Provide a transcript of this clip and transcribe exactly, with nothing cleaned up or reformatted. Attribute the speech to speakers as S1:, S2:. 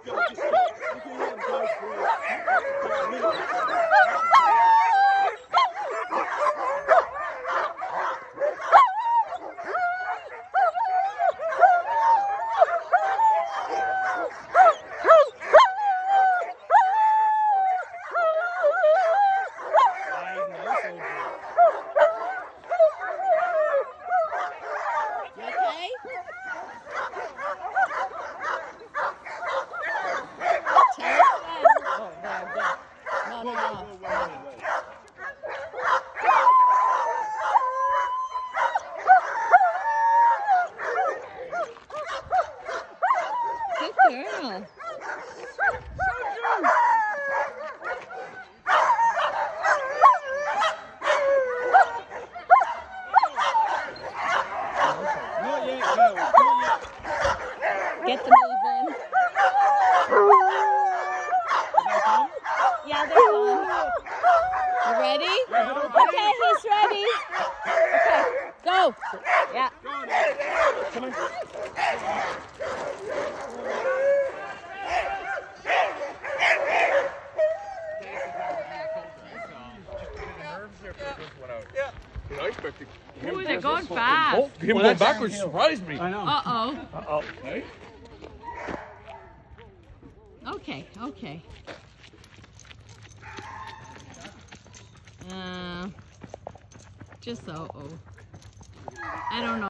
S1: Girl. Get the move in. Yeah, they're on. You ready? Okay, he's ready. Okay, go. Yeah. Come on. Ooh, they're going fast.
S2: Oh, him going backwards surprised me.
S3: I know.
S1: Uh-oh.
S2: Uh-oh. Hey?
S1: Okay, okay. Uh, just so, oh. I don't know.